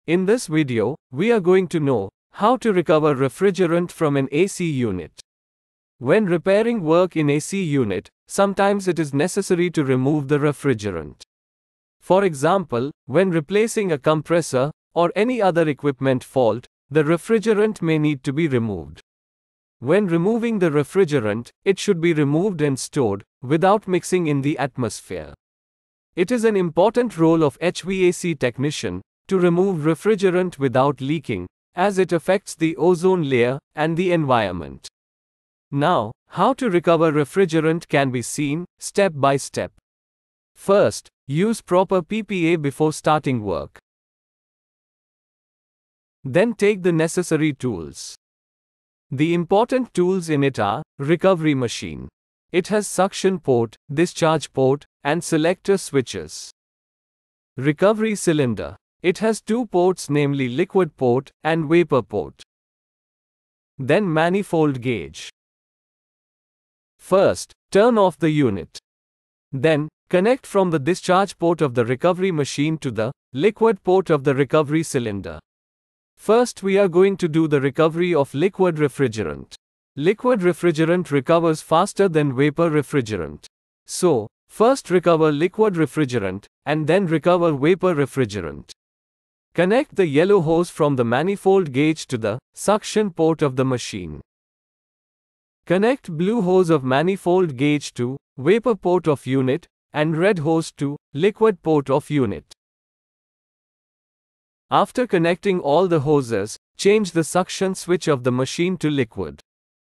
In this video, we are going to know how to recover refrigerant from an AC unit. When repairing work in AC unit, sometimes it is necessary to remove the refrigerant. For example, when replacing a compressor or any other equipment fault, the refrigerant may need to be removed. When removing the refrigerant, it should be removed and stored without mixing in the atmosphere. It is an important role of HVAC technician to remove refrigerant without leaking, as it affects the ozone layer and the environment. Now, how to recover refrigerant can be seen step by step. First, use proper PPA before starting work. Then take the necessary tools. The important tools in it are recovery machine. It has suction port, discharge port, and selector switches. Recovery cylinder. It has two ports, namely liquid port and vapor port. Then manifold gauge. First, turn off the unit. Then, connect from the discharge port of the recovery machine to the liquid port of the recovery cylinder. First, we are going to do the recovery of liquid refrigerant. Liquid refrigerant recovers faster than vapor refrigerant. So, first recover liquid refrigerant, and then recover vapor refrigerant. Connect the yellow hose from the manifold gauge to the suction port of the machine. Connect blue hose of manifold gauge to vapor port of unit, and red hose to liquid port of unit. After connecting all the hoses, change the suction switch of the machine to liquid.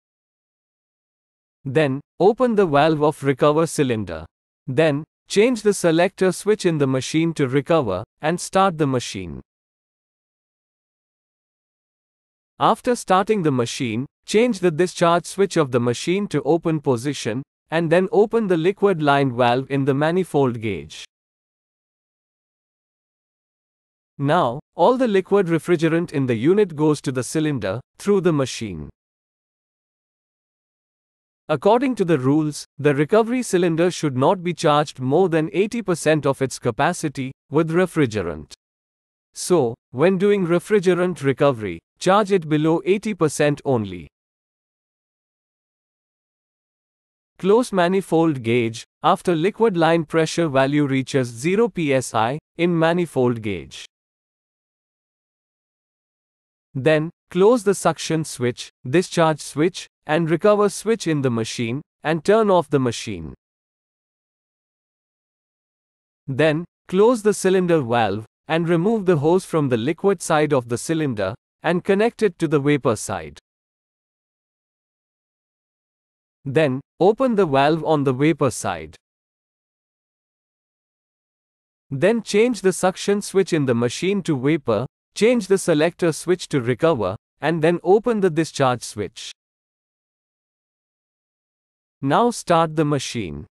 Then, open the valve of recover cylinder. Then, change the selector switch in the machine to recover, and start the machine. After starting the machine, change the discharge switch of the machine to open position, and then open the liquid lined valve in the manifold gauge. Now, all the liquid refrigerant in the unit goes to the cylinder, through the machine. According to the rules, the recovery cylinder should not be charged more than 80% of its capacity with refrigerant. So, when doing refrigerant recovery, charge it below 80% only. Close manifold gauge after liquid line pressure value reaches 0 psi in manifold gauge. Then, close the suction switch, discharge switch, and recover switch in the machine, and turn off the machine. Then, close the cylinder valve, and remove the hose from the liquid side of the cylinder, and connect it to the vapor side. Then, open the valve on the vapor side. Then change the suction switch in the machine to vapor, change the selector switch to recover, and then open the discharge switch. Now start the machine.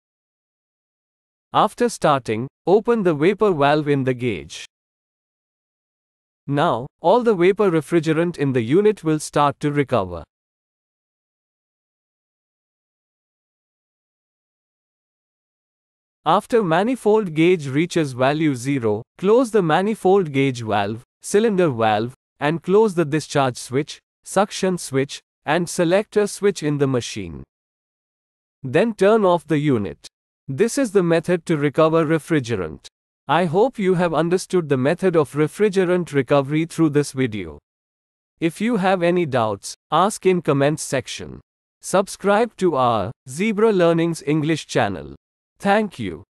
After starting, open the vapor valve in the gauge. Now, all the vapor refrigerant in the unit will start to recover. After manifold gauge reaches value 0, close the manifold gauge valve, cylinder valve, and close the discharge switch, suction switch, and selector switch in the machine. Then turn off the unit. This is the method to recover refrigerant. I hope you have understood the method of refrigerant recovery through this video. If you have any doubts, ask in comments section. Subscribe to our Zebra Learnings English channel. Thank you.